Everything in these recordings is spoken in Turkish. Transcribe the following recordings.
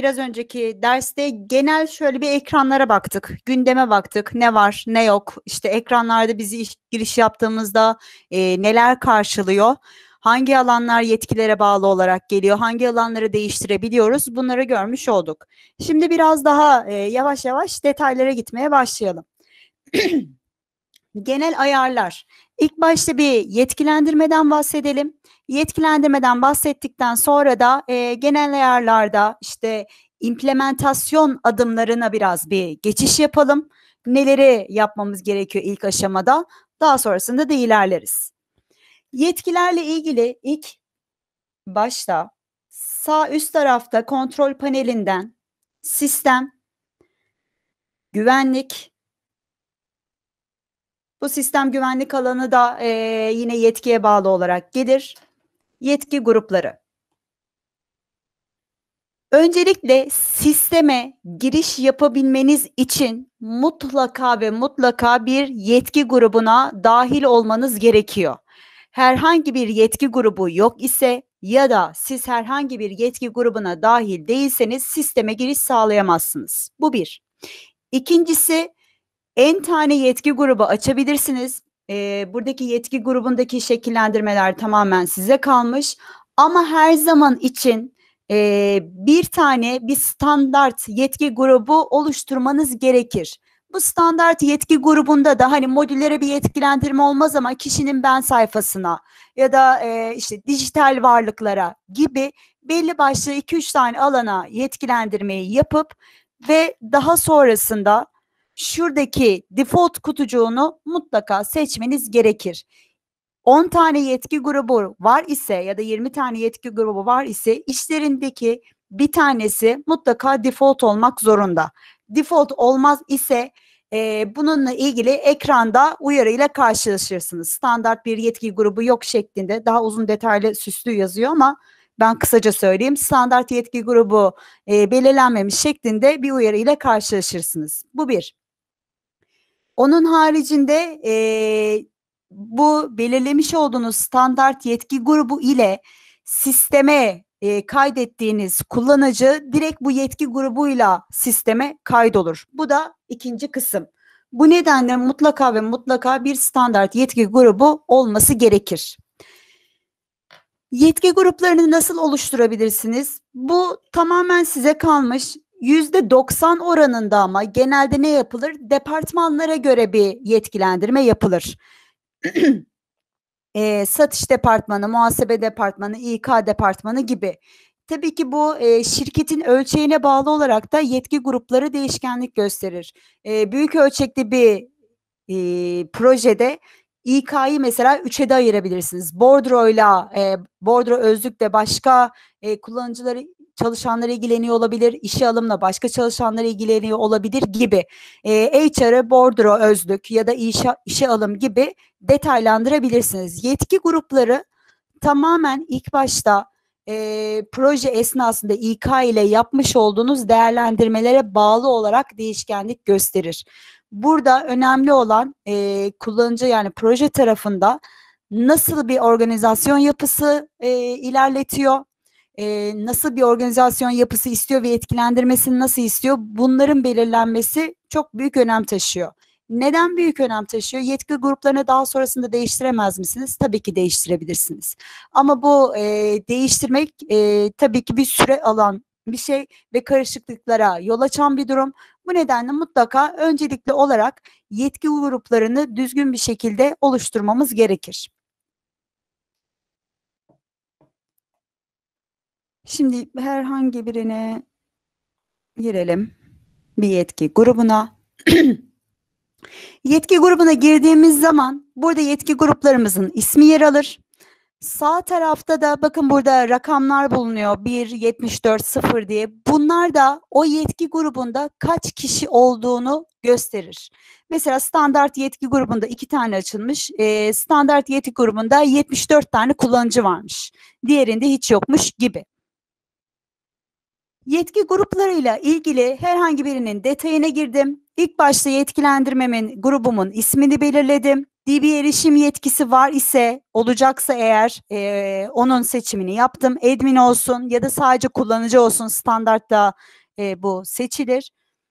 biraz önceki derste genel şöyle bir ekranlara baktık, gündeme baktık, ne var, ne yok, işte ekranlarda bizi giriş yaptığımızda neler karşılıyor, hangi alanlar yetkilere bağlı olarak geliyor, hangi alanları değiştirebiliyoruz, bunları görmüş olduk. Şimdi biraz daha yavaş yavaş detaylara gitmeye başlayalım. Genel ayarlar. İlk başta bir yetkilendirmeden bahsedelim. Yetkilendirmeden bahsettikten sonra da genel ayarlarda işte implementasyon adımlarına biraz bir geçiş yapalım. Neleri yapmamız gerekiyor ilk aşamada? Daha sonrasında da ilerleriz. Yetkilerle ilgili ilk başta sağ üst tarafta kontrol panelinden sistem, güvenlik, bu sistem güvenlik alanı da yine yetkiye bağlı olarak gelir. Yetki grupları. Öncelikle sisteme giriş yapabilmeniz için mutlaka ve mutlaka bir yetki grubuna dahil olmanız gerekiyor. Herhangi bir yetki grubu yok ise ya da siz herhangi bir yetki grubuna dahil değilseniz sisteme giriş sağlayamazsınız. Bu bir. İkincisi, en tane yetki grubu açabilirsiniz. Buradaki yetki grubundaki şekillendirmeler tamamen size kalmış. Ama her zaman için bir tane bir standart yetki grubu oluşturmanız gerekir. Bu standart yetki grubunda da hani modüllere bir yetkilendirme olmaz ama kişinin ben sayfasına ya da işte dijital varlıklara gibi belli başlı 2-3 tane alana yetkilendirmeyi yapıp ve daha sonrasında şuradaki default kutucuğunu mutlaka seçmeniz gerekir. 10 tane yetki grubu var ise ya da 20 tane yetki grubu var ise işlerindeki bir tanesi mutlaka default olmak zorunda. Default olmaz ise bununla ilgili ekranda uyarıyla karşılaşırsınız. Standart bir yetki grubu yok şeklinde, daha uzun detaylı süslü yazıyor ama ben kısaca söyleyeyim. Standart yetki grubu belirlenmemiş şeklinde bir uyarıyla karşılaşırsınız. Bu bir. Onun haricinde bu belirlemiş olduğunuz standart yetki grubu ile sisteme kaydettiğiniz kullanıcı direkt bu yetki grubuyla sisteme kaydolur. Bu da ikinci kısım. Bu nedenle mutlaka ve mutlaka bir standart yetki grubu olması gerekir. Yetki gruplarını nasıl oluşturabilirsiniz? Bu tamamen size kalmış. %90 oranında ama genelde ne yapılır? Departmanlara göre bir yetkilendirme yapılır. Satış departmanı, muhasebe departmanı, İK departmanı gibi. Tabii ki bu şirketin ölçeğine bağlı olarak da yetki grupları değişkenlik gösterir. Büyük ölçekli bir projede İK'yı mesela 3'e de ayırabilirsiniz. Bordro'yla, bordro özlükle başka kullanıcıları, çalışanları ilgileniyor olabilir, işe alımla başka çalışanları ilgileniyor olabilir gibi. HR'ı bordro özlük ya da işe alım gibi detaylandırabilirsiniz. Yetki grupları tamamen ilk başta proje esnasında İK ile yapmış olduğunuz değerlendirmelere bağlı olarak değişkenlik gösterir. Burada önemli olan kullanıcı yani proje tarafında nasıl bir organizasyon yapısı ilerletiyor, nasıl bir organizasyon yapısı istiyor ve etkilendirmesini nasıl istiyor, bunların belirlenmesi çok büyük önem taşıyor. Neden büyük önem taşıyor? Yetki gruplarını daha sonrasında değiştiremez misiniz? Tabii ki değiştirebilirsiniz. Ama bu değiştirmek tabii ki bir süre alan bir şey ve karışıklıklara yol açan bir durum. Bu nedenle mutlaka öncelikli olarak yetki gruplarını düzgün bir şekilde oluşturmamız gerekir. Şimdi herhangi birine girelim. Bir yetki grubuna. Yetki grubuna girdiğimiz zaman burada yetki gruplarımızın ismi yer alır. Sağ tarafta da bakın burada rakamlar bulunuyor. 1, 74, 0 diye. Bunlar da o yetki grubunda kaç kişi olduğunu gösterir. Mesela standart yetki grubunda 2 tane açılmış. Standart yetki grubunda 74 tane kullanıcı varmış. Diğerinde hiç yokmuş gibi. Yetki gruplarıyla ilgili herhangi birinin detayına girdim. İlk başta yetkilendirmemin, grubumun ismini belirledim. DB erişim yetkisi var ise, olacaksa eğer onun seçimini yaptım. Admin olsun ya da sadece kullanıcı olsun, standartta bu seçilir.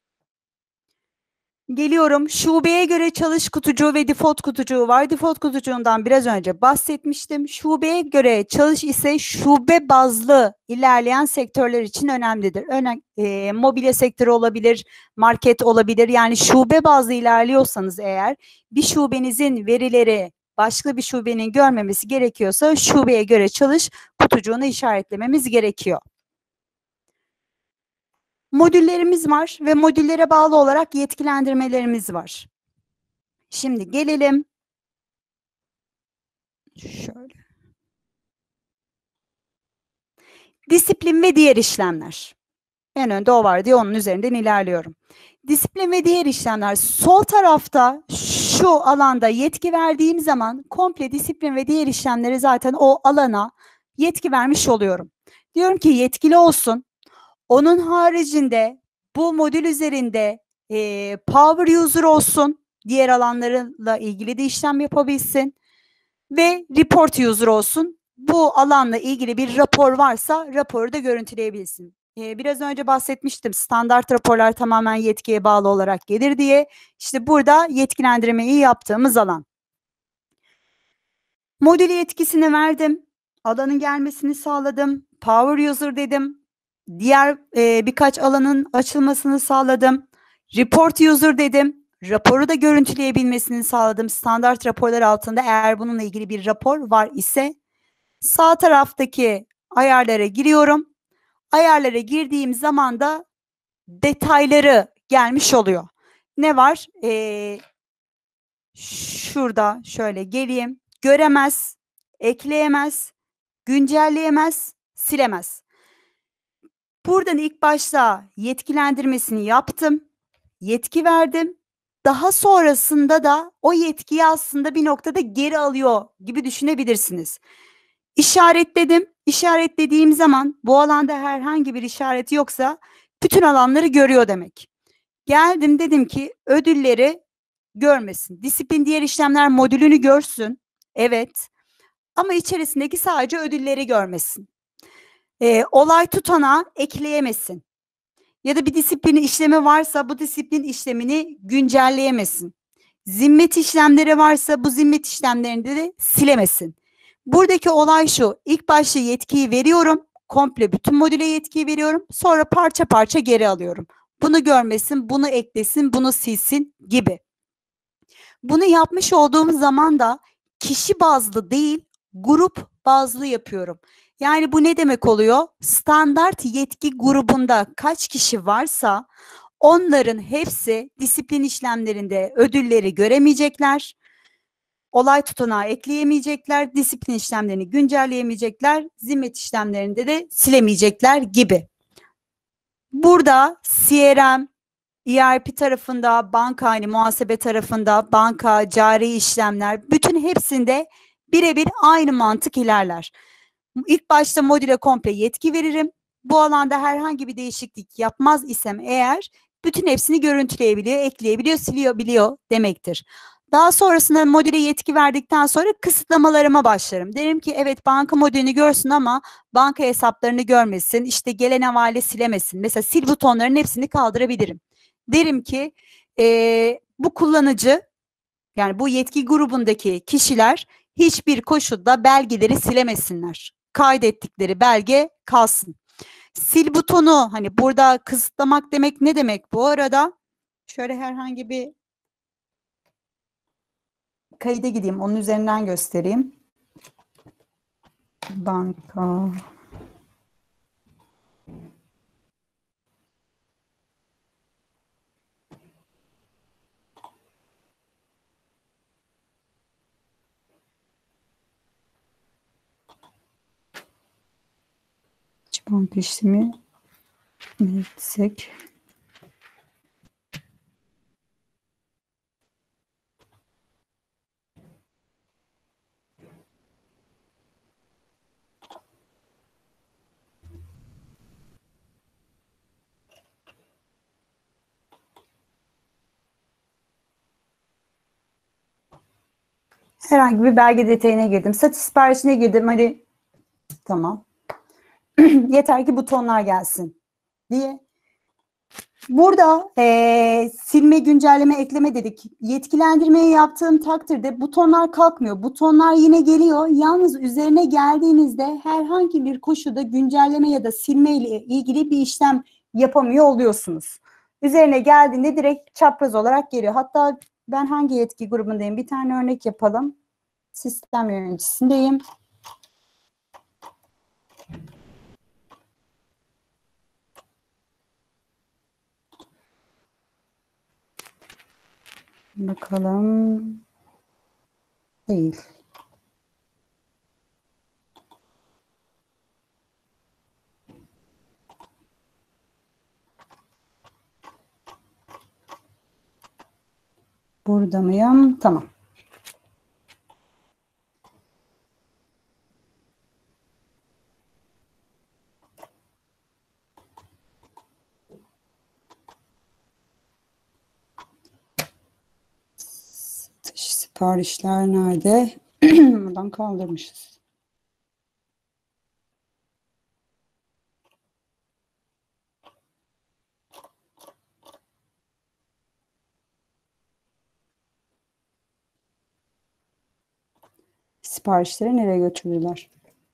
Geliyorum. Şubeye göre çalış kutucuğu ve default kutucuğu var. Default kutucuğundan biraz önce bahsetmiştim. Şubeye göre çalış ise şube bazlı ilerleyen sektörler için önemlidir. Mobilya sektörü olabilir, market olabilir. Yani şube bazlı ilerliyorsanız eğer, bir şubenizin verileri başka bir şubenin görmemesi gerekiyorsa şubeye göre çalış kutucuğunu işaretlememiz gerekiyor. Modüllerimiz var ve modüllere bağlı olarak yetkilendirmelerimiz var. Şimdi gelelim. Şöyle. Disiplin ve diğer işlemler. En önde o var diye onun üzerinden ilerliyorum. Disiplin ve diğer işlemler. Sol tarafta şu alanda yetki verdiğim zaman komple disiplin ve diğer işlemleri zaten o alana yetki vermiş oluyorum. Diyorum ki yetkili olsun. Onun haricinde bu modül üzerinde power user olsun. Diğer alanlarla ilgili de işlem yapabilsin. Ve report user olsun. Bu alanla ilgili bir rapor varsa raporu da görüntüleyebilsin. Biraz önce bahsetmiştim. Standart raporlar tamamen yetkiye bağlı olarak gelir diye. İşte burada yetkilendirmeyi yaptığımız alan. Modül yetkisini verdim. Alanın gelmesini sağladım. Power user dedim. Diğer birkaç alanın açılmasını sağladım. Report user dedim. Raporu da görüntüleyebilmesini sağladım. Standart raporlar altında eğer bununla ilgili bir rapor var ise sağ taraftaki ayarlara giriyorum. Ayarlara girdiğim zaman da detayları gelmiş oluyor. Ne var? Şurada şöyle geleyim. Göremez, ekleyemez, güncelleyemez, silemez. Buradan ilk başta yetkilendirmesini yaptım. Yetki verdim. Daha sonrasında da o yetkiyi aslında bir noktada geri alıyor gibi düşünebilirsiniz. İşaretledim. İşaretlediğim zaman bu alanda herhangi bir işareti yoksa bütün alanları görüyor demek. Geldim dedim ki ödülleri görmesin. Disiplin diğer işlemler modülünü görsün. Evet. Ama içerisindeki sadece ödülleri görmesin. Olay tutanağı ekleyemesin. Ya da bir disiplin işlemi varsa bu disiplin işlemini güncelleyemesin. Zimmet işlemleri varsa bu zimmet işlemlerini de silemesin. Buradaki olay şu. İlk başta yetkiyi veriyorum. Komple bütün modüle yetkiyi veriyorum. Sonra parça parça geri alıyorum. Bunu görmesin, bunu eklesin, bunu silsin gibi. Bunu yapmış olduğum zaman da kişi bazlı değil, grup bazlı yapıyorum. Yani bu ne demek oluyor? Standart yetki grubunda kaç kişi varsa onların hepsi disiplin işlemlerinde ödülleri göremeyecekler. Olay tutanağı ekleyemeyecekler, disiplin işlemlerini güncelleyemeyecekler, zimmet işlemlerinde de silemeyecekler gibi. Burada CRM, ERP tarafında, banka hani muhasebe tarafında, banka, cari işlemler, bütün hepsinde birebir aynı mantık ilerler. İlk başta modüle komple yetki veririm. Bu alanda herhangi bir değişiklik yapmaz isem eğer bütün hepsini görüntüleyebiliyor, ekleyebiliyor, siliyor demektir. Daha sonrasında modüle yetki verdikten sonra kısıtlamalarıma başlarım. Derim ki evet banka modülünü görsün ama banka hesaplarını görmesin, işte gelen havale silemesin. Mesela sil butonlarının hepsini kaldırabilirim. Derim ki bu kullanıcı yani bu yetki grubundaki kişiler hiçbir koşulda belgeleri silemesinler. Kaydettikleri belge kalsın. Sil butonu hani burada kısıtlamak demek ne demek bu arada? Şöyle herhangi bir kayıda gideyim. Onun üzerinden göstereyim. Banka. Banka işlemi ne etsek? Herhangi bir belge detayına girdim. Satış siparişine girdim. Hadi tamam. Yeter ki butonlar gelsin diye. Burada silme, güncelleme, ekleme dedik. Yetkilendirmeyi yaptığım takdirde butonlar kalkmıyor. Butonlar yine geliyor. Yalnız üzerine geldiğinizde herhangi bir koşulda güncelleme ya da silme ile ilgili bir işlem yapamıyor oluyorsunuz. Üzerine geldiğinde direkt çapraz olarak geliyor. Hatta ben hangi yetki grubundayım? Bir tane örnek yapalım. Sistem yöneticisindeyim. Bakalım. Değil. Burada mıyım? Tamam. Siparişler nerede? Buradan kaldırmışız. Siparişleri nereye götürdüler?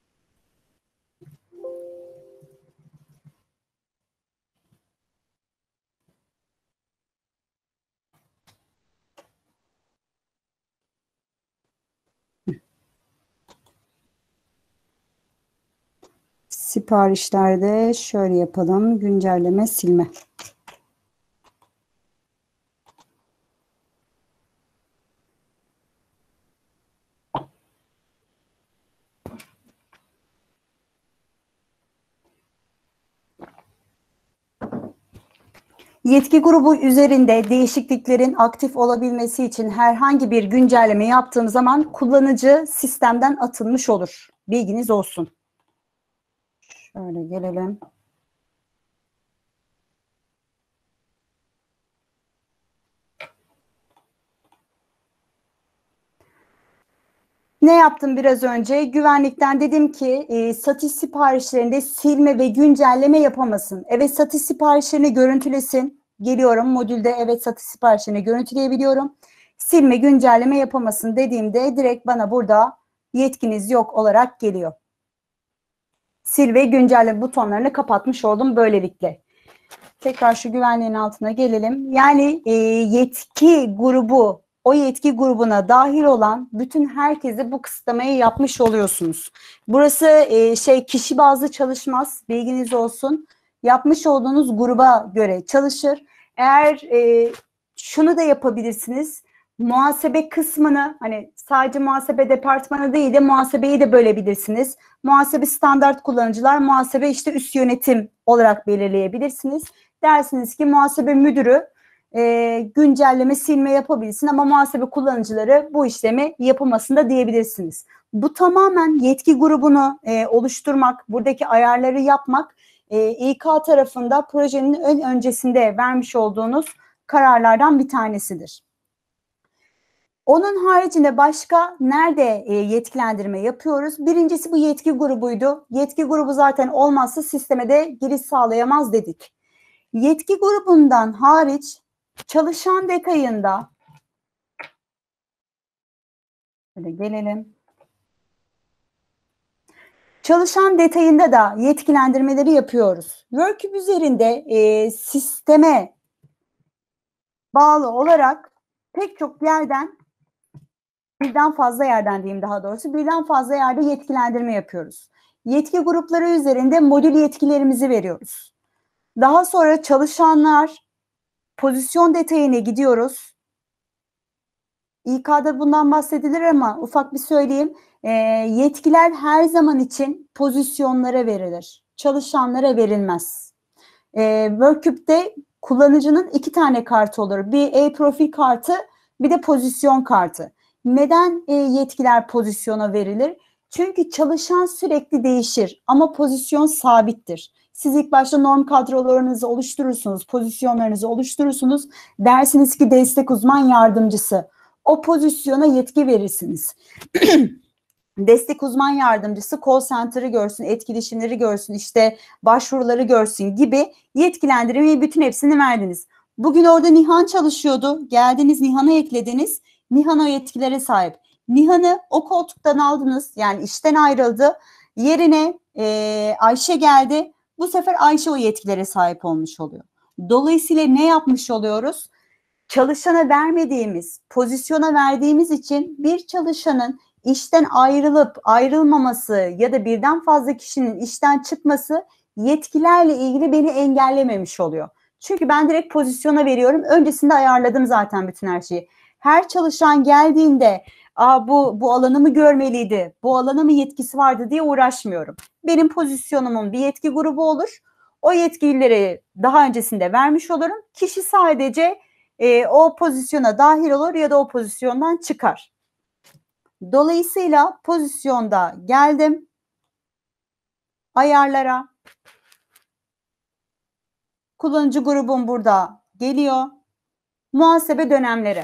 Siparişlerde şöyle yapalım. Güncelleme, silme. Yetki grubu üzerinde değişikliklerin aktif olabilmesi için herhangi bir güncelleme yaptığım zaman kullanıcı sistemden atılmış olur. Bilginiz olsun. Şöyle gelelim. Ne yaptım biraz önce? Güvenlikten dedim ki satış siparişlerinde silme ve güncelleme yapamasın. Evet, satış siparişlerini görüntülesin. Geliyorum modülde, evet, satış siparişlerini görüntüleyebiliyorum. Silme, güncelleme yapamasın dediğimde direkt bana burada yetkiniz yok olarak geliyor. Sil ve güncelle butonlarını kapatmış oldum böylelikle. Tekrar şu güvenliğin altına gelelim. Yani yetki grubu, o yetki grubuna dahil olan bütün herkese bu kısıtlamayı yapmış oluyorsunuz. Burası kişi bazlı çalışmaz, bilginiz olsun. Yapmış olduğunuz gruba göre çalışır. Eğer şunu da yapabilirsiniz. Muhasebe kısmını, hani sadece muhasebe departmanı değil de muhasebeyi de bölebilirsiniz. Muhasebe standart kullanıcılar, muhasebe işte üst yönetim olarak belirleyebilirsiniz. Dersiniz ki muhasebe müdürü güncelleme, silme yapabilsin ama muhasebe kullanıcıları bu işlemi yapamasın da diyebilirsiniz. Bu tamamen yetki grubunu oluşturmak, buradaki ayarları yapmak İK tarafında projenin ön öncesinde vermiş olduğunuz kararlardan bir tanesidir. Onun haricinde başka nerede yetkilendirme yapıyoruz? Birincisi bu yetki grubuydu. Yetki grubu zaten olmazsa sisteme de giriş sağlayamaz dedik. Yetki grubundan hariç çalışan detayında şöyle gelelim. Çalışan detayında da yetkilendirmeleri yapıyoruz. Workup üzerinde sisteme bağlı olarak pek çok yerden, birden fazla yerden diyeyim daha doğrusu, birden fazla yerde yetkilendirme yapıyoruz. Yetki grupları üzerinde modül yetkilerimizi veriyoruz. Daha sonra çalışanlar, pozisyon detayına gidiyoruz. İK'da bundan bahsedilir ama ufak bir söyleyeyim. Yetkiler her zaman için pozisyonlara verilir. Çalışanlara verilmez. Workup'te kullanıcının 2 tane kartı olur. Bir e-profil kartı, bir de pozisyon kartı. Neden yetkiler pozisyona verilir? Çünkü çalışan sürekli değişir ama pozisyon sabittir. Siz ilk başta norm kadrolarınızı oluşturursunuz, pozisyonlarınızı oluşturursunuz. Dersiniz ki destek uzman yardımcısı. o pozisyona yetki verirsiniz. Destek uzman yardımcısı call center'ı görsün, etkileşimleri görsün, işte başvuruları görsün gibi yetkilendirmeyi bütün hepsini verdiniz. Bugün orada Nihan çalışıyordu. Geldiniz Nihan'ı eklediniz. Nihan o yetkilere sahip. Nihan'ı o koltuktan aldınız. Yani işten ayrıldı. Yerine Ayşe geldi. Bu sefer Ayşe o yetkilere sahip olmuş oluyor. Dolayısıyla ne yapmış oluyoruz? Çalışana vermediğimiz, pozisyona verdiğimiz için bir çalışanın işten ayrılıp ayrılmaması ya da birden fazla kişinin işten çıkması yetkilerle ilgili beni engellememiş oluyor. Çünkü ben direkt pozisyona veriyorum. Öncesinde ayarladım zaten bütün her şeyi. Her çalışan geldiğinde bu alanı mı görmeliydi, bu alana mı yetkisi vardı diye uğraşmıyorum. Benim pozisyonumun bir yetki grubu olur. O yetkileri daha öncesinde vermiş olurum. Kişi sadece o pozisyona dahil olur ya da o pozisyondan çıkar. Dolayısıyla pozisyonda geldim. Ayarlara. Kullanıcı grubum burada geliyor. Muhasebe dönemleri.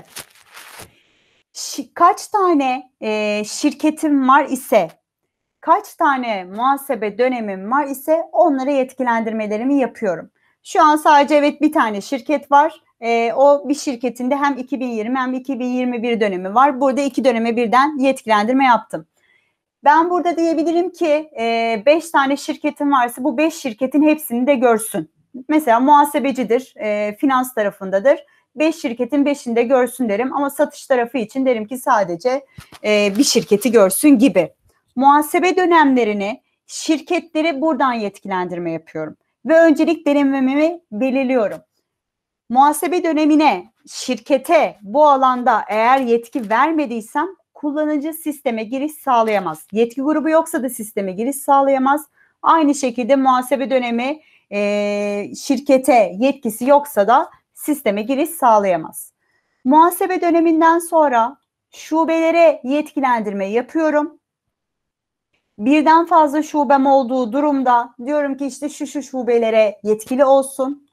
Kaç tane şirketim var ise, kaç tane muhasebe dönemim var ise onlara yetkilendirmelerimi yapıyorum. Şu an sadece evet bir tane şirket var. O bir şirketinde hem 2020 hem 2021 dönemi var. Burada 2 döneme birden yetkilendirme yaptım. Ben burada diyebilirim ki 5 tane şirketim varsa bu 5 şirketin hepsini de görsün. Mesela muhasebecidir, finans tarafındadır. 5 şirketin 5'ini de görsün derim ama satış tarafı için derim ki sadece bir şirketi görsün gibi. Muhasebe dönemlerini, şirketleri buradan yetkilendirme yapıyorum. Ve öncelik denememi belirliyorum. Muhasebe dönemine, şirkete bu alanda eğer yetki vermediysem kullanıcı sisteme giriş sağlayamaz. Yetki grubu yoksa da sisteme giriş sağlayamaz. Aynı şekilde muhasebe dönemi şirkete yetkisi yoksa da sisteme giriş sağlayamaz. Muhasebe döneminden sonra şubelere yetkilendirme yapıyorum. Birden fazla şubem olduğu durumda diyorum ki işte şu şubelere yetkili olsun.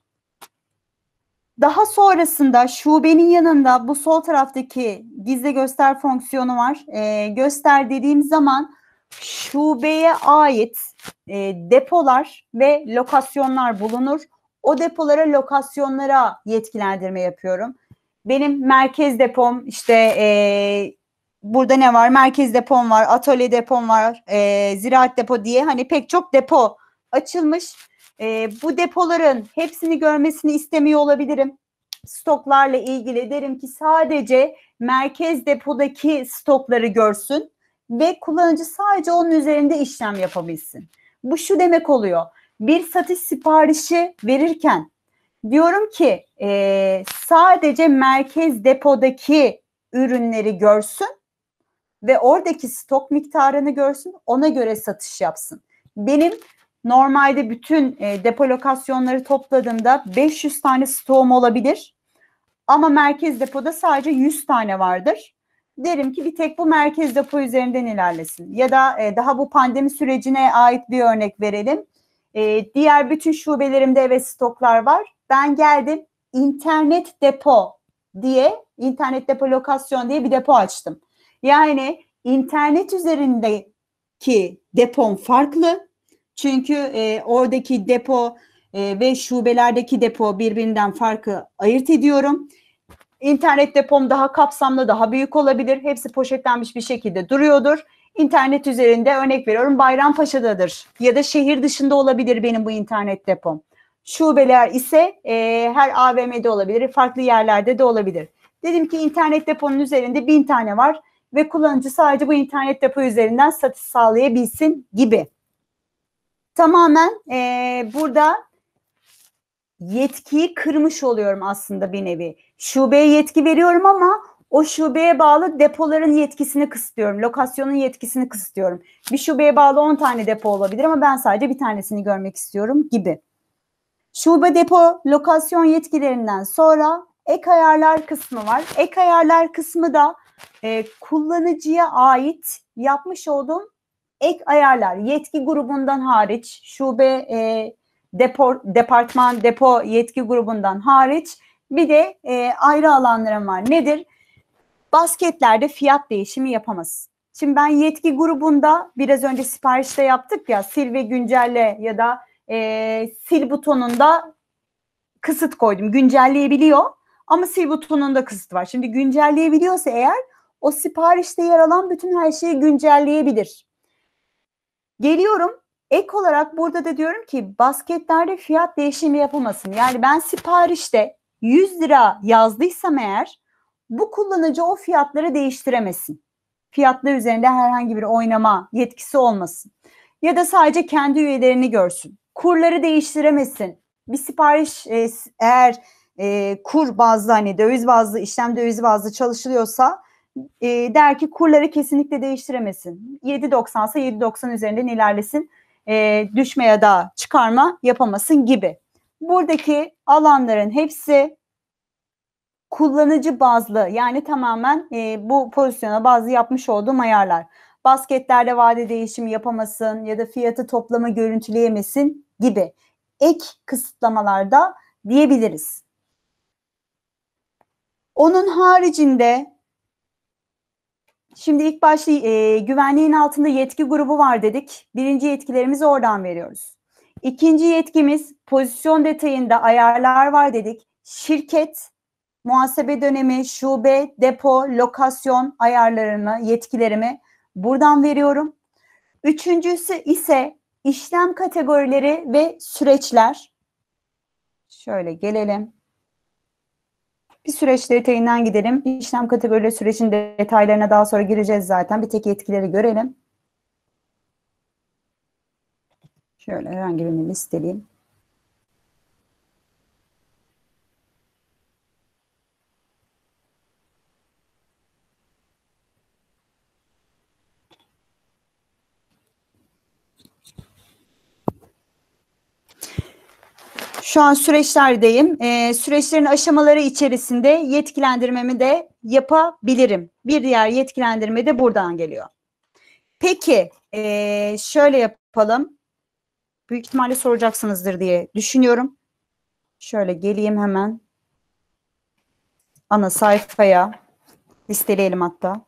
Daha sonrasında şubenin yanında bu sol taraftaki gizli göster fonksiyonu var. Göster dediğim zaman şubeye ait depolar ve lokasyonlar bulunur. O depolara, lokasyonlara yetkilendirme yapıyorum. Benim merkez depom işte burada ne var? Merkez depom var, atölye depom var, ziraat depo diye hani pek çok depo açılmış. Bu depoların hepsini görmesini istemiyor olabilirim. Stoklarla ilgili derim ki sadece merkez depodaki stokları görsün ve kullanıcı sadece onun üzerinde işlem yapabilsin. Bu şu demek oluyor. Bir satış siparişi verirken diyorum ki sadece merkez depodaki ürünleri görsün ve oradaki stok miktarını görsün, ona göre satış yapsın. Benim normalde bütün depo lokasyonları topladığımda 500 tane stoğum olabilir. Ama merkez depoda sadece 100 tane vardır. Derim ki bir tek bu merkez depo üzerinden ilerlesin. Ya da daha bu pandemi sürecine ait bir örnek verelim. Diğer bütün şubelerimde evet stoklar var. Ben geldim internet depo diye, internet depo lokasyon diye bir depo açtım. Yani internet üzerindeki depom farklı. Çünkü oradaki depo ve şubelerdeki depo birbirinden farkı ayırt ediyorum. İnternet depom daha kapsamlı, daha büyük olabilir. Hepsi poşetlenmiş bir şekilde duruyordur. İnternet üzerinde örnek veriyorum Bayrampaşa'dadır ya da şehir dışında olabilir benim bu internet depom. Şubeler ise her AVM'de olabilir, farklı yerlerde de olabilir. Dedim ki internet deponun üzerinde 1000 tane var ve kullanıcı sadece bu internet depo üzerinden satış sağlayabilsin gibi. Tamamen burada yetkiyi kırmış oluyorum aslında bir nevi. Şubeye yetki veriyorum ama o şubeye bağlı depoların yetkisini kısıtlıyorum. Lokasyonun yetkisini kısıtlıyorum. Bir şubeye bağlı 10 tane depo olabilir ama ben sadece bir tanesini görmek istiyorum gibi. Şube depo lokasyon yetkilerinden sonra ek ayarlar kısmı var. Ek ayarlar kısmı da kullanıcıya ait yapmış olduğum ek ayarlar. Yetki grubundan hariç, şube departman, depo yetki grubundan hariç bir de ayrı alanlarım var. Nedir? Basketlerde fiyat değişimi yapamaz. Şimdi ben yetki grubunda biraz önce siparişte yaptık ya, sil ve güncelle ya da sil butonunda kısıt koydum. Güncelleyebiliyor ama sil butonunda kısıt var. Şimdi güncelleyebiliyorsa eğer o siparişte yer alan bütün her şeyi güncelleyebilir. Geliyorum. Ek olarak burada da diyorum ki basketlerde fiyat değişimi yapamasın. Yani ben siparişte 100 lira yazdıysam eğer bu kullanıcı o fiyatları değiştiremesin. Fiyatlar üzerinde herhangi bir oynama yetkisi olmasın. Ya da sadece kendi üyelerini görsün. Kurları değiştiremesin. Bir sipariş eğer kur bazlı, hani döviz bazlı, işlem döviz bazlı çalışılıyorsa der ki kurları kesinlikle değiştiremesin. 7.90 ise 7.90 üzerinden ilerlesin. Düşme ya da çıkarma yapamasın gibi. Buradaki alanların hepsi kullanıcı bazlı, yani tamamen bu pozisyona bazı yapmış olduğum ayarlar. Basketlerde vade değişimi yapamasın ya da fiyatı toplama görüntüleyemesin gibi ek kısıtlamalarda diyebiliriz. Onun haricinde şimdi ilk başta güvenliğin altında yetki grubu var dedik. Birinci yetkilerimizi oradan veriyoruz. İkinci yetkimiz pozisyon detayında ayarlar var dedik. Şirket, muhasebe dönemi, şube, depo, lokasyon ayarlarını, yetkilerimi buradan veriyorum. Üçüncüsü ise işlem kategorileri ve süreçler. Şöyle gelelim. Bir süreç detayından gidelim. İşlem kategorileri, sürecin detaylarına daha sonra gireceğiz zaten. Bir tek yetkileri görelim. Şöyle herhangi birini listeleyeyim. Şu an süreçlerdeyim. Süreçlerin aşamaları içerisinde yetkilendirmemi de yapabilirim. Bir diğer yetkilendirme de buradan geliyor. Peki şöyle yapalım. Büyük ihtimalle soracaksınızdır diye düşünüyorum. Şöyle geleyim hemen. Ana sayfaya listeleyelim hatta.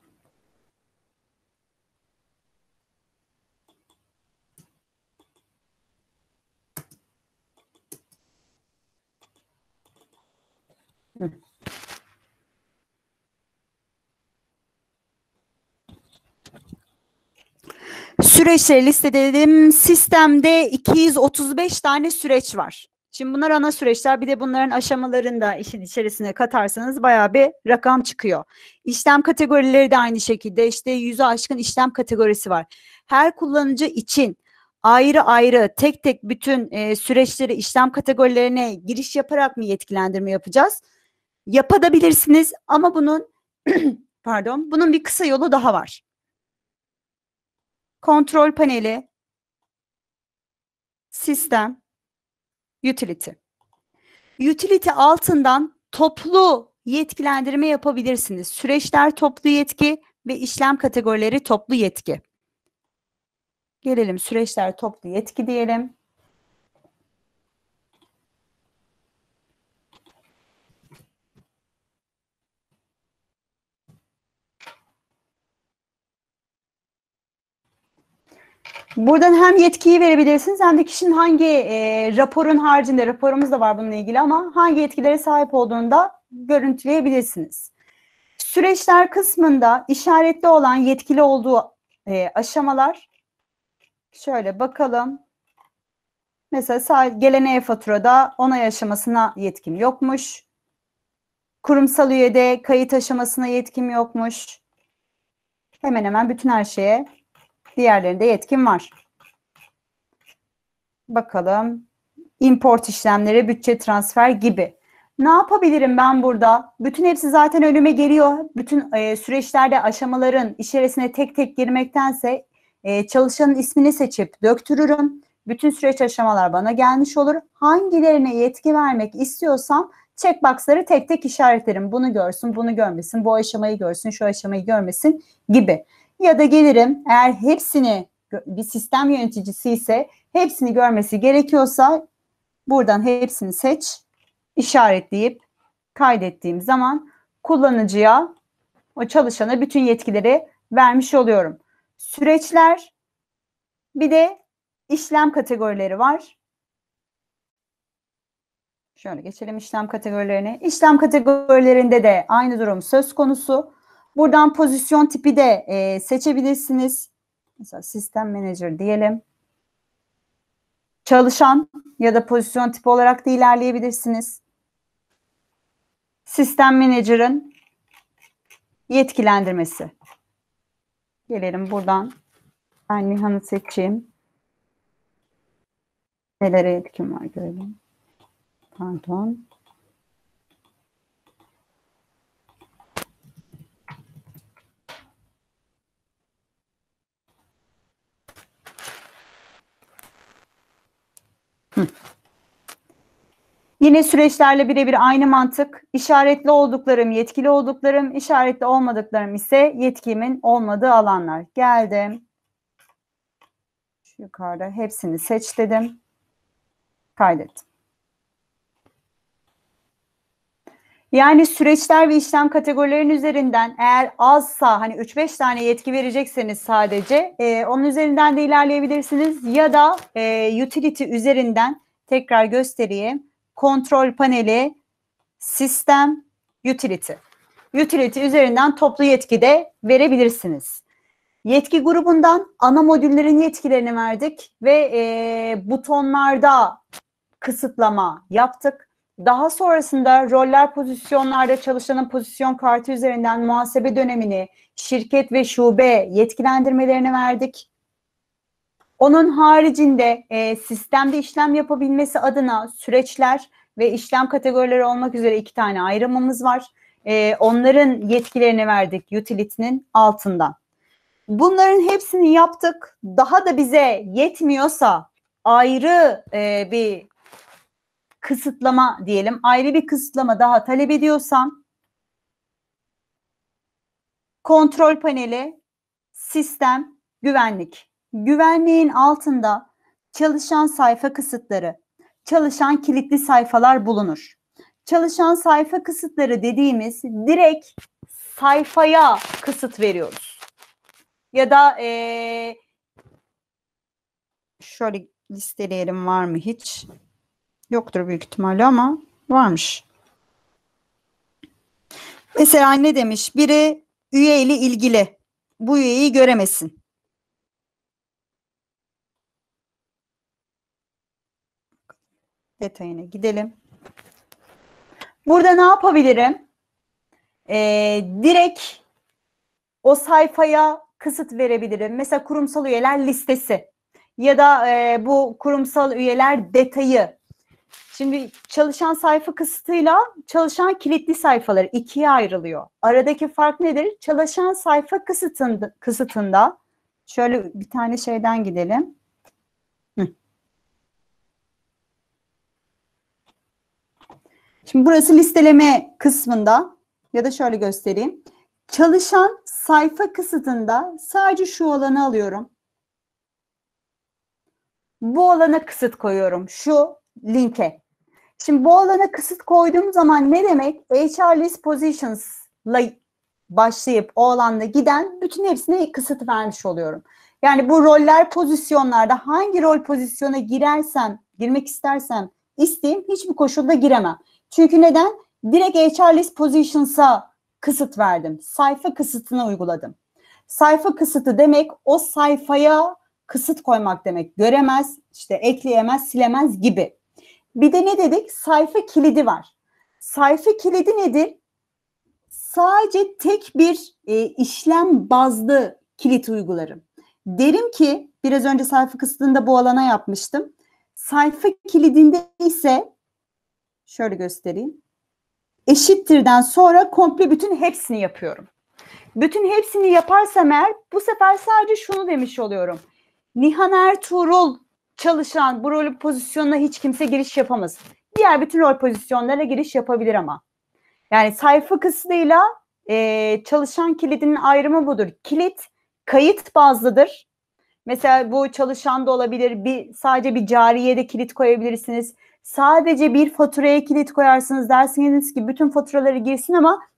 Süreçleri listeledim. Sistemde 235 tane süreç var. Şimdi bunlar ana süreçler. Bir de bunların aşamalarını da işin içerisine katarsanız bayağı bir rakam çıkıyor. İşlem kategorileri de aynı şekilde. İşte 100'ü aşkın işlem kategorisi var. Her kullanıcı için ayrı ayrı tek tek bütün süreçleri, işlem kategorilerine giriş yaparak mı yetkilendirme yapacağız? Yapabilirsiniz ama bunun pardon, bunun bir kısa yolu daha var. Kontrol paneli, sistem, utility. Utility altından toplu yetkilendirme yapabilirsiniz. Süreçler toplu yetki ve işlem kategorileri toplu yetki. Gelelim süreçler toplu yetki diyelim. Buradan hem yetkiyi verebilirsiniz hem de kişinin hangi raporun haricinde, raporumuz da var bununla ilgili ama hangi yetkilere sahip olduğunu da görüntüleyebilirsiniz. Süreçler kısmında işaretli olan yetkili olduğu aşamalar, şöyle bakalım. Mesela gelen e-faturada onay aşamasına yetkim yokmuş. Kurumsal üyede kayıt aşamasına yetkim yokmuş. Hemen hemen bütün her şeye diğerlerinde yetkim var. Bakalım. Import işlemleri, bütçe transfer gibi. Ne yapabilirim ben burada? Bütün hepsi zaten önüme geliyor. Bütün süreçlerde aşamaların içerisine tek tek girmektense çalışanın ismini seçip döktürürüm. Bütün süreç aşamalar bana gelmiş olur. Hangilerine yetki vermek istiyorsam checkbox'ları tek tek işaretlerim. Bunu görsün, bunu görmesin, bu aşamayı görsün, şu aşamayı görmesin gibi. Ya da gelirim, eğer hepsini, bir sistem yöneticisi ise hepsini görmesi gerekiyorsa buradan hepsini seç, işaretleyip kaydettiğim zaman kullanıcıya O çalışana bütün yetkileri vermiş oluyorum. Süreçler, bir de işlem kategorileri var. Şöyle geçelim işlem kategorilerine. İşlem kategorilerinde de aynı durum söz konusu. Buradan pozisyon tipi de seçebilirsiniz. Mesela System Manager diyelim. Çalışan ya da pozisyon tipi olarak da ilerleyebilirsiniz. System Manager'ın yetkilendirmesi. Gelelim buradan. Ben Nihan'ı seçeyim. Nelere yetkim var görelim. Pardon. Yine süreçlerle birebir aynı mantık. İşaretli olduklarım, yetkili olduklarım, işaretli olmadıklarım ise yetkimin olmadığı alanlar. Geldim. Şu yukarıda hepsini seç dedim. Kaydettim. Yani süreçler ve işlem kategorilerinin üzerinden eğer azsa hani 3-5 tane yetki verecekseniz sadece onun üzerinden de ilerleyebilirsiniz. Ya da utility üzerinden tekrar göstereyim. Kontrol paneli, sistem, utility. Utility üzerinden toplu yetki de verebilirsiniz. Yetki grubundan ana modüllerin yetkilerini verdik ve butonlarda kısıtlama yaptık. Daha sonrasında roller pozisyonlarda çalışanın pozisyon kartı üzerinden muhasebe dönemini, şirket ve şube yetkilendirmelerini verdik. Onun haricinde sistemde işlem yapabilmesi adına süreçler ve işlem kategorileri olmak üzere 2 tane ayrımımız var. Onların yetkilerini verdik utility'nin altından. Bunların hepsini yaptık. Daha da bize yetmiyorsa ayrı bir kısıtlama diyelim. Ayrı bir kısıtlama daha talep ediyorsam kontrol paneli, sistem, güvenlik. Güvenliğin altında çalışan sayfa kısıtları, çalışan kilitli sayfalar bulunur. Çalışan sayfa kısıtları dediğimiz direkt sayfaya kısıt veriyoruz. Ya da şöyle listeleyelim, var mı hiç? Yoktur büyük ihtimalle ama varmış. Mesela ne demiş? Biri üye ile ilgili. Bu üyeyi göremesin. Detayına gidelim. Burada ne yapabilirim? Direkt o sayfaya kısıt verebilirim. Mesela kurumsal üyeler listesi ya da bu kurumsal üyeler detayı. Şimdi çalışan sayfa kısıtıyla çalışan kilitli sayfalar ikiye ayrılıyor. Aradaki fark nedir? Çalışan sayfa kısıtında şöyle bir tane şeyden gidelim. Şimdi burası listeleme kısmında ya da şöyle göstereyim. Çalışan sayfa kısıtında sadece şu alanı alıyorum. Bu alana kısıt koyuyorum. Şu linke. Şimdi bu alana kısıt koyduğum zaman ne demek? HR list positions'la başlayıp o alanda giden bütün hepsine kısıt vermiş oluyorum. Yani bu roller pozisyonlarda hangi rol pozisyona girmek istersem isteyeyim hiçbir koşulda giremem. Çünkü neden? Direkt HR list positions'a kısıt verdim. Sayfa kısıtına uyguladım. Sayfa kısıtı demek o sayfaya kısıt koymak demek. Göremez, işte ekleyemez, silemez gibi. Bir de ne dedik? Sayfa kilidi var. Sayfa kilidi nedir? Sadece tek bir işlem bazlı kilit uygularım. Derim ki biraz önce sayfa kısıtında bu alana yapmıştım. Sayfa kilidinde ise şöyle göstereyim. Eşittirden sonra komple bütün hepsini yapıyorum. Bütün hepsini yaparsam eğer bu sefer sadece şunu demiş oluyorum. Nihan Ertuğrul çalışan bu rol pozisyonuna hiç kimse giriş yapamaz. Diğer bütün rol pozisyonlarına giriş yapabilir ama. Yani sayfa kısmıyla çalışan kilidinin ayrımı budur. Kilit kayıt bazlıdır. Mesela bu çalışan da olabilir. Sadece bir cariye de kilit koyabilirsiniz. Sadece bir faturaya kilit koyarsınız. Dersiniz ki bütün faturaları girsin ama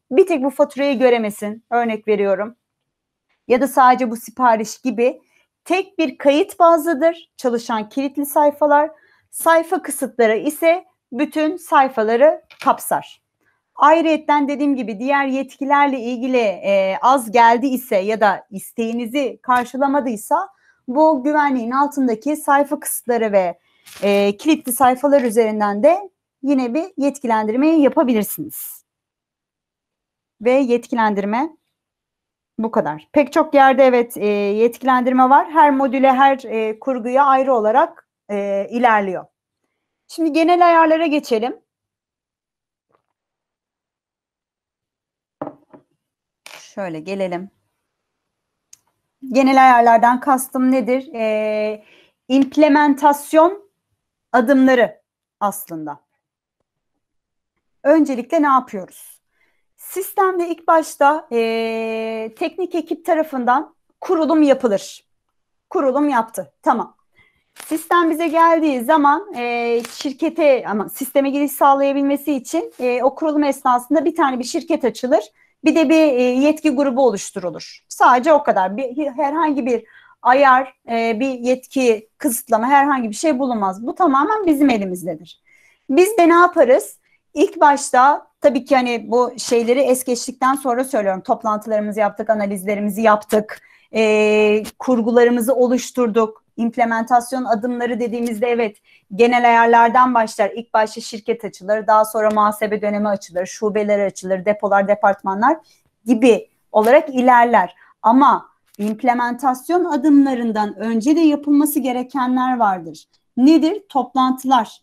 bir tek bu faturayı göremesin, örnek veriyorum. Ya da sadece bu sipariş gibi tek bir kayıt bazlıdır çalışan kilitli sayfalar. Sayfa kısıtları ise bütün sayfaları kapsar. Ayrıyetten dediğim gibi diğer yetkilerle ilgili az geldi ise ya da isteğinizi karşılamadıysa bu güvenliğin altındaki sayfa kısıtları ve kilitli sayfalar üzerinden de yine bir yetkilendirmeyi yapabilirsiniz. Ve yetkilendirme bu kadar. Pek çok yerde evet yetkilendirme var. Her modüle, her kurguya ayrı olarak ilerliyor. Şimdi genel ayarlara geçelim. Şöyle gelelim. Genel ayarlardan kastım nedir? İmplementasyon adımları aslında. Öncelikle ne yapıyoruz? Sistemde ilk başta teknik ekip tarafından kurulum yapılır. Kurulum yaptı. Tamam. Sistem bize geldiği zaman şirkete ama sisteme giriş sağlayabilmesi için o kurulum esnasında bir tane bir şirket açılır. Bir de bir yetki grubu oluşturulur. Sadece o kadar. Herhangi bir ayar, bir yetki kısıtlama herhangi bir şey bulunmaz. Bu tamamen bizim elimizdedir. Biz de ne yaparız? İlk başta tabii ki hani bu şeyleri es geçtikten sonra söylüyorum. Toplantılarımızı yaptık, analizlerimizi yaptık, kurgularımızı oluşturduk. İmplementasyon adımları dediğimizde evet genel ayarlardan başlar. İlk başta şirket açılır, daha sonra muhasebe dönemi açılır, şubeler açılır, depolar, departmanlar gibi olarak ilerler. Ama implementasyon adımlarından önce de yapılması gerekenler vardır. Nedir? Toplantılar,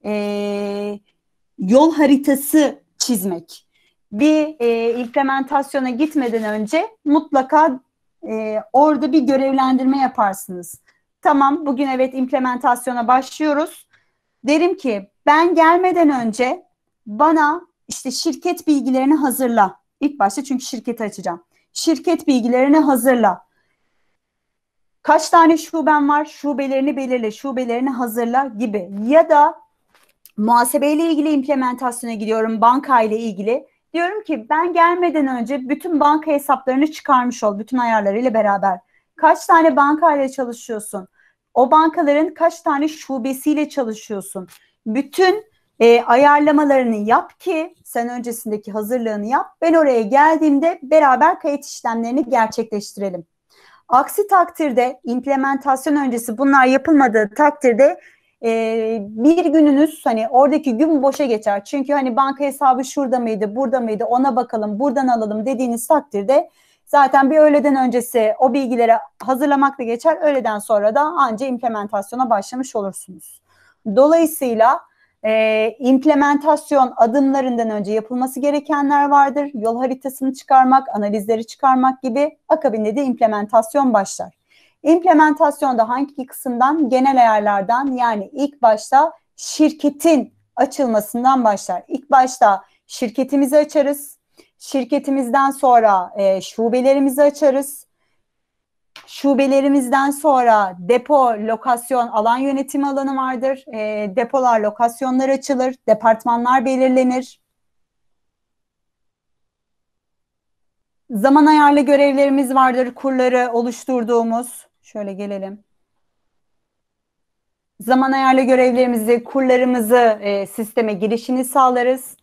yol haritası çizmek. Bir implementasyona gitmeden önce mutlaka orada bir görevlendirme yaparsınız. Tamam, bugün evet implementasyona başlıyoruz. Derim ki ben gelmeden önce bana işte şirket bilgilerini hazırla. İlk başta çünkü şirketi açacağım. Şirket bilgilerini hazırla. Kaç tane şuben var? Şubelerini belirle, şubelerini hazırla gibi. Ya da muhasebeyle ilgili implementasyona gidiyorum, banka ile ilgili. Diyorum ki ben gelmeden önce bütün banka hesaplarını çıkarmış ol, bütün ayarlarıyla beraber. Kaç tane banka ile çalışıyorsun? O bankaların kaç tane şubesiyle çalışıyorsun? Bütün ayarlamalarını yap ki sen öncesindeki hazırlığını yap. Ben oraya geldiğimde beraber kayıt işlemlerini gerçekleştirelim. Aksi takdirde implementasyon öncesi bunlar yapılmadığı takdirde bir gününüz hani oradaki gün boşa geçer. Çünkü hani banka hesabı şurada mıydı, burada mıydı, ona bakalım, buradan alalım dediğiniz takdirde zaten bir öğleden öncesi o bilgileri hazırlamakla geçer. Öğleden sonra da anca implementasyona başlamış olursunuz. Dolayısıyla implementasyon adımlarından önce yapılması gerekenler vardır. Yol haritasını çıkarmak, analizleri çıkarmak gibi akabinde de implementasyon başlar. İmplementasyonda hangi kısımdan? Genel ayarlardan yani ilk başta şirketin açılmasından başlar. İlk başta şirketimizi açarız. Şirketimizden sonra şubelerimizi açarız. Şubelerimizden sonra depo, lokasyon, alan yönetimi alanı vardır. Depolar, lokasyonlar açılır. Departmanlar belirlenir. Zaman ayarlı görevlerimiz vardır. Kurları oluşturduğumuz. Şöyle gelelim. Zaman ayarlı görevlerimizi, kurlarımızı sisteme girişini sağlarız.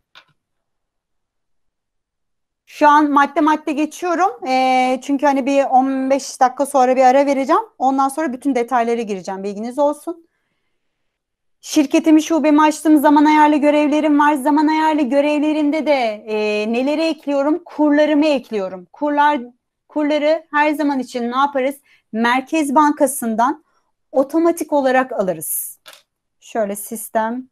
Şu an madde madde geçiyorum. Çünkü hani bir 15 dakika sonra bir ara vereceğim. Ondan sonra bütün detaylara gireceğim. Bilginiz olsun. Şirketimi, şubemi açtığım zaman ayarlı görevlerim var. Zaman ayarlı görevlerinde de neleri ekliyorum? Kurlarımı ekliyorum. Kurları her zaman için ne yaparız? Merkez Bankası'ndan otomatik olarak alırız. Şöyle sistem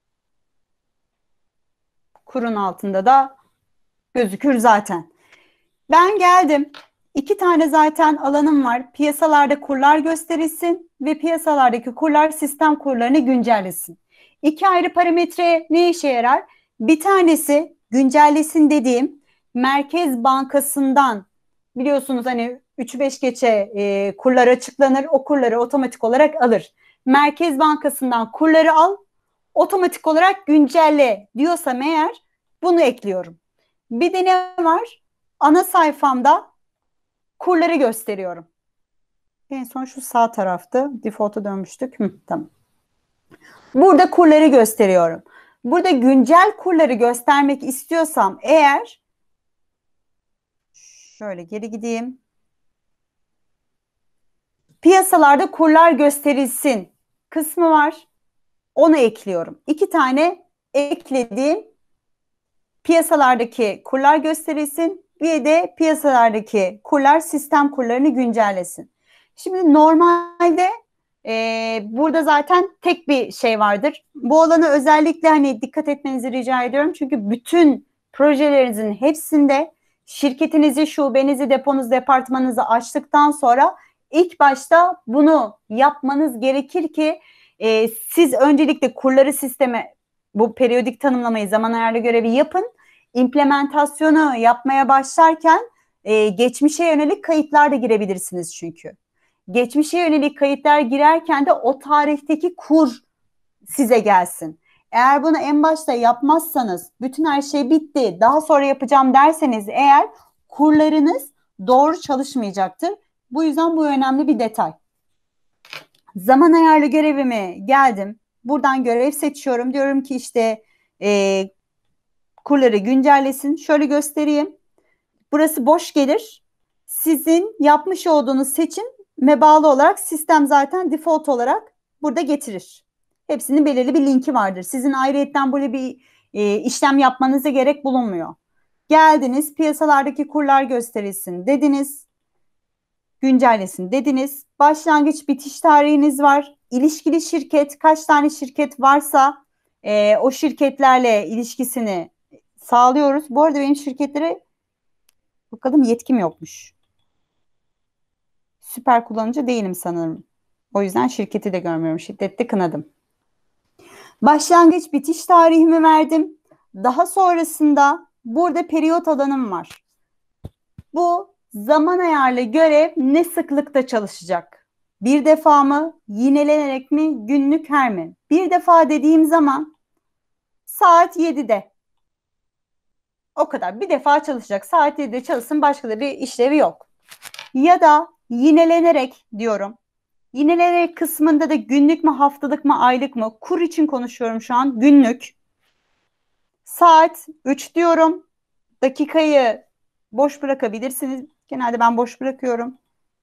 kurun altında da gözükür zaten. Ben geldim. 2 tane zaten alanım var. Piyasalarda kurlar gösterilsin ve piyasalardaki kurlar sistem kurlarını güncellesin. 2 ayrı parametre ne işe yarar? Bir tanesi güncellesin dediğim Merkez Bankası'ndan biliyorsunuz hani 3-5 geçe kurlar açıklanır. O kurları otomatik olarak alır. Merkez Bankası'ndan kurları al, otomatik olarak güncelle diyorsam eğer bunu ekliyorum. Bir de ne var? Ana sayfamda kurları gösteriyorum. En son şu sağ tarafta default'a dönmüştük. Tamam. Burada kurları gösteriyorum. Burada güncel kurları göstermek istiyorsam eğer şöyle geri gideyim. Piyasalarda kurlar gösterilsin kısmı var. Onu ekliyorum. 2 tane eklediğim piyasalardaki kurlar gösterilsin. Bir de piyasalardaki kurlar sistem kurlarını güncellesin. Şimdi normalde burada zaten tek bir şey vardır. Bu olana özellikle hani dikkat etmenizi rica ediyorum. Çünkü bütün projelerinizin hepsinde şirketinizi, şubenizi, deponuzu, departmanınızı açtıktan sonra ilk başta bunu yapmanız gerekir ki siz öncelikle kurları sisteme, bu periyodik tanımlamayı, zaman ayarlı görevi yapın. İmplementasyonu yapmaya başlarken geçmişe yönelik kayıtlar da girebilirsiniz çünkü. Geçmişe yönelik kayıtlar girerken de o tarihteki kur size gelsin. Eğer bunu en başta yapmazsanız, bütün her şey bitti, daha sonra yapacağım derseniz eğer kurlarınız doğru çalışmayacaktır. Bu yüzden bu önemli bir detay. Zaman ayarlı görevime geldim. Buradan görev seçiyorum. Diyorum ki işte kurları güncellesin. Şöyle göstereyim. Burası boş gelir. Sizin yapmış olduğunuz seçime bağlı olarak sistem zaten default olarak burada getirir. Hepsinin belirli bir linki vardır. Sizin ayrıyetten böyle bir işlem yapmanıza gerek bulunmuyor. Geldiniz, piyasalardaki kurlar gösterilsin dediniz. Güncellesin dediniz. Başlangıç bitiş tarihiniz var. İlişkili şirket, kaç tane şirket varsa o şirketlerle ilişkisini sağlıyoruz. Bu arada benim şirketlere bakalım yetkim yokmuş. Süper kullanıcı değilim sanırım. O yüzden şirketi de görmüyorum. Şiddetli kınadım. Başlangıç bitiş tarihimi verdim. Daha sonrasında burada periyot alanım var. Bu zaman ayarlı görev ne sıklıkta çalışacak? Bir defa mı? Yinelenerek mi? Günlük her mi? Bir defa dediğim zaman saat 7'de. O kadar. Bir defa çalışacak. Saat 7'de çalışsın. Başka da bir işlevi yok. Ya da yinelenerek diyorum. Yinelenerek kısmında da günlük mü, haftalık mı, aylık mı? Kur için konuşuyorum şu an. Günlük. Saat 3 diyorum. Dakikayı boş bırakabilirsiniz. Genelde ben boş bırakıyorum.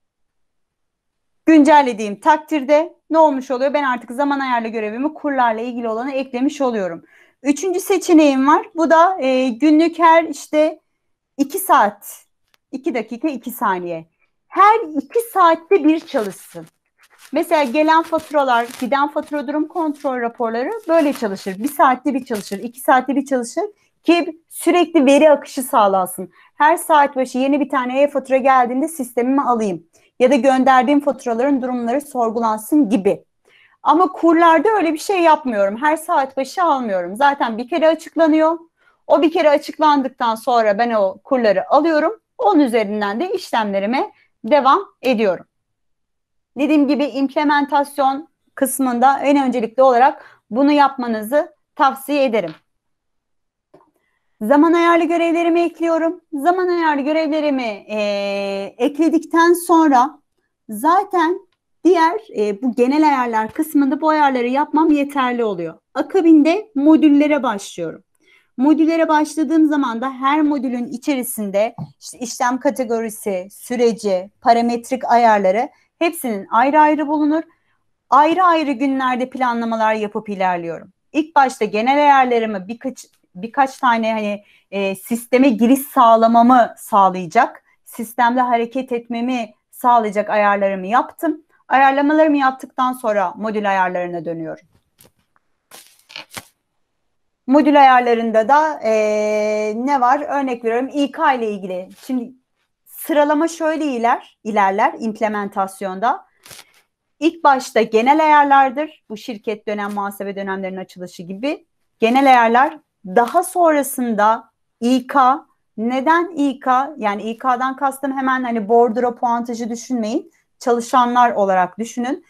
Güncellediğim takdirde ne olmuş oluyor? Ben artık zaman ayarlı görevimi kurlarla ilgili olanı eklemiş oluyorum. Üçüncü seçeneğim var. Bu da günlük her işte 2 saat, 2 dakika, 2 saniye. Her 2 saatte bir çalışsın. Mesela gelen faturalar, giden fatura durum kontrol raporları böyle çalışır. 1 saatte bir çalışır, 2 saatte bir çalışır ki sürekli veri akışı sağlansın. Her saat başı yeni bir tane e-fatura geldiğinde sistemime alayım. Ya da gönderdiğim faturaların durumları sorgulansın gibi. Ama kurlarda öyle bir şey yapmıyorum. Her saat başı almıyorum. Zaten bir kere açıklanıyor. O bir kere açıklandıktan sonra ben o kurları alıyorum. Onun üzerinden de işlemlerime devam ediyorum. Dediğim gibi implementasyon kısmında en öncelikli olarak bunu yapmanızı tavsiye ederim. Zaman ayarlı görevlerimi ekliyorum. Zaman ayarlı görevlerimi ekledikten sonra zaten diğer bu genel ayarlar kısmında bu ayarları yapmam yeterli oluyor. Akabinde modüllere başlıyorum. Modüllere başladığım zaman da her modülün içerisinde işte işlem kategorisi, süreci, parametrik ayarları hepsinin ayrı ayrı bulunur. Ayrı ayrı günlerde planlamalar yapıp ilerliyorum. İlk başta genel ayarlarımı birkaç tane hani sisteme giriş sağlamamı sağlayacak, sistemde hareket etmemi sağlayacak ayarlarımı yaptım. Ayarlamalarımı yaptıktan sonra modül ayarlarına dönüyorum. Modül ayarlarında da ne var? Örnek veriyorum İK ile ilgili. Şimdi sıralama şöyle ilerler implementasyonda. İlk başta genel ayarlardır. Bu şirket dönem, muhasebe dönemlerinin açılışı gibi. Genel ayarlar. Daha sonrasında İK. Neden İK? Yani İK'dan kastım hemen hani bordro puantajı düşünmeyin. Çalışanlar olarak düşünün.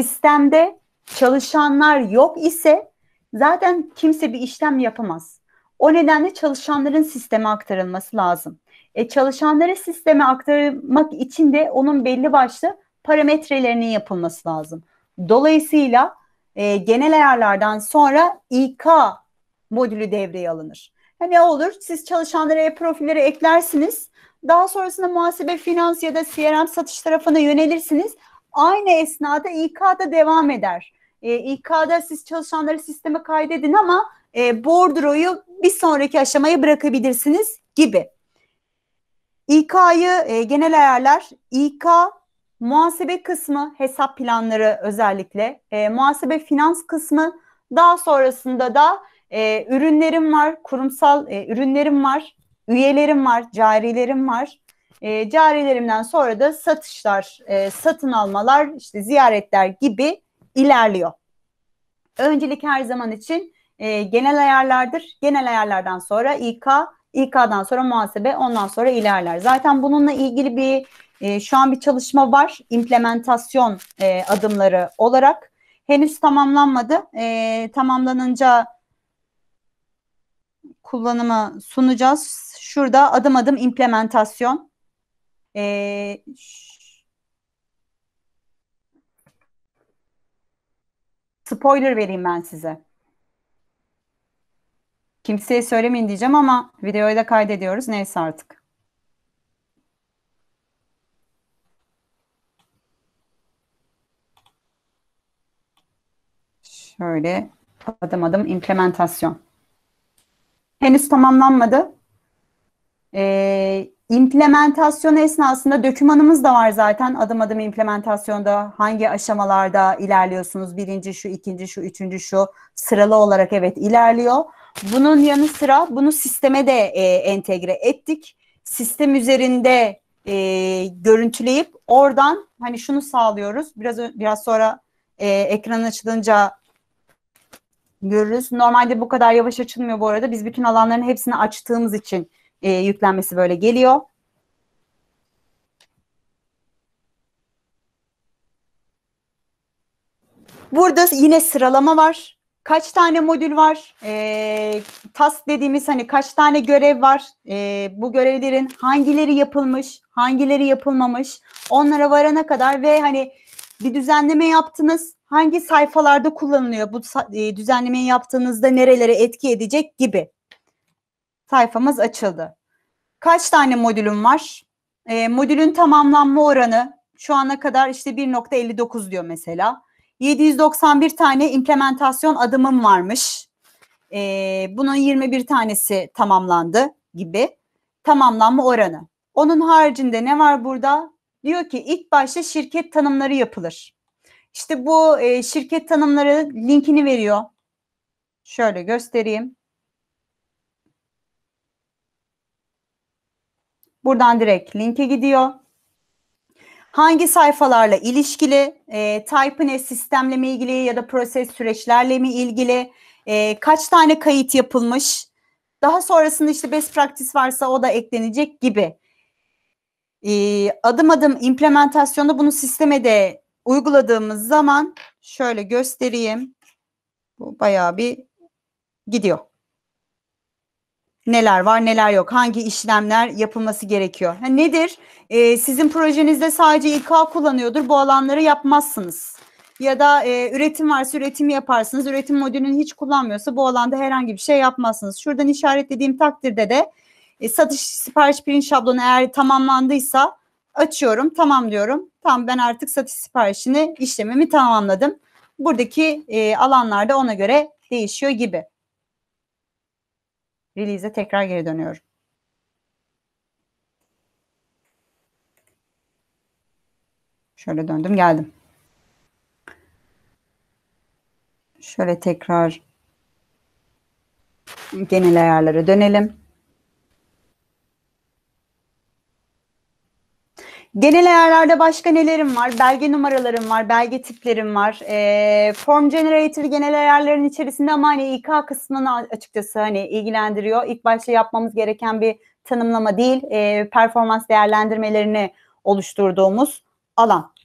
Sistemde çalışanlar yok ise zaten kimse bir işlem yapamaz. O nedenle çalışanların sisteme aktarılması lazım. Çalışanları sisteme aktarmak için de onun belli başlı parametrelerinin yapılması lazım. Dolayısıyla genel ayarlardan sonra İK modülü devreye alınır. Ne olur? Siz çalışanlara e-profilleri eklersiniz. Daha sonrasında muhasebe, finans ya da CRM satış tarafına yönelirsiniz. Aynı esnada İK'da devam eder. İK'da siz çalışanları sisteme kaydedin ama bordroyu bir sonraki aşamaya bırakabilirsiniz gibi. İK'yı genel ayarlar. İK muhasebe kısmı, hesap planları özellikle. Muhasebe finans kısmı. Daha sonrasında da ürünlerim var, kurumsal ürünlerim var, üyelerim var, carilerim var. Carilerimden sonra da satışlar, satın almalar, işte ziyaretler gibi ilerliyor. Öncelik her zaman için genel ayarlardır. Genel ayarlardan sonra İK, İK'dan sonra muhasebe, ondan sonra ilerler. Zaten bununla ilgili bir şu an bir çalışma var. İmplementasyon adımları olarak. Henüz tamamlanmadı. Tamamlanınca kullanıma sunacağız. Şurada adım adım implementasyon. Spoiler vereyim ben size. Kimseye söylemeyin diyeceğim ama videoyu da kaydediyoruz. Neyse artık. Şöyle adım adım implementasyon. Henüz tamamlanmadı. İmplementasyon esnasında dokümanımız da var zaten. Adım adım implementasyonda hangi aşamalarda ilerliyorsunuz? Birinci şu, ikinci şu, üçüncü şu sıralı olarak evet ilerliyor. Bunun yanı sıra bunu sisteme de entegre ettik. Sistem üzerinde görüntüleyip oradan hani şunu sağlıyoruz. Biraz sonra ekran açılınca görürüz. Normalde bu kadar yavaş açılmıyor bu arada. Biz bütün alanların hepsini açtığımız için yüklenmesi böyle geliyor. Burada yine sıralama var. Kaç tane modül var? Task dediğimiz hani kaç tane görev var? Bu görevlerin hangileri yapılmış, hangileri yapılmamış? Onlara varana kadar ve hani bir düzenleme yaptınız. Hangi sayfalarda kullanılıyor? Bu düzenlemeyi yaptığınızda nerelere etki edecek gibi. Sayfamız açıldı. Kaç tane modülüm var? Modülün tamamlanma oranı şu ana kadar işte 1.59 diyor mesela. 791 tane implementasyon adımım varmış. Bunun 21 tanesi tamamlandı gibi. Tamamlanma oranı. Onun haricinde ne var burada? Diyor ki ilk başta şirket tanımları yapılır. İşte bu şirket tanımları linkini veriyor. Şöyle göstereyim. Buradan direkt linke gidiyor. Hangi sayfalarla ilişkili, type ne, sistemle mi ilgili ya da proses süreçlerle mi ilgili, kaç tane kayıt yapılmış, daha sonrasında işte best practice varsa o da eklenecek gibi. Adım adım implementasyonda bunu sisteme de uyguladığımız zaman şöyle göstereyim. Bu bayağı bir gidiyor. Neler var, neler yok, hangi işlemler yapılması gerekiyor. Nedir? Sizin projenizde sadece İK kullanıyordur, bu alanları yapmazsınız. Ya da üretim varsa üretimi yaparsınız, üretim modülünü hiç kullanmıyorsa bu alanda herhangi bir şey yapmazsınız. Şuradan işaretlediğim takdirde de satış sipariş print şablonu eğer tamamlandıysa açıyorum, tamam diyorum. Tamam, ben artık satış siparişini, işlemimi tamamladım. Buradaki alanlarda ona göre değişiyor gibi. Release'e tekrar geri dönüyorum. Şöyle döndüm geldim. Şöyle tekrar genel ayarlara dönelim. Genel ayarlarda başka nelerim var? Belge numaralarım var, belge tiplerim var. Form Generator genel ayarların içerisinde ama hani İK kısmını açıkçası hani ilgilendiriyor. İlk başta yapmamız gereken bir tanımlama değil, performans değerlendirmelerini oluşturduğumuz alan.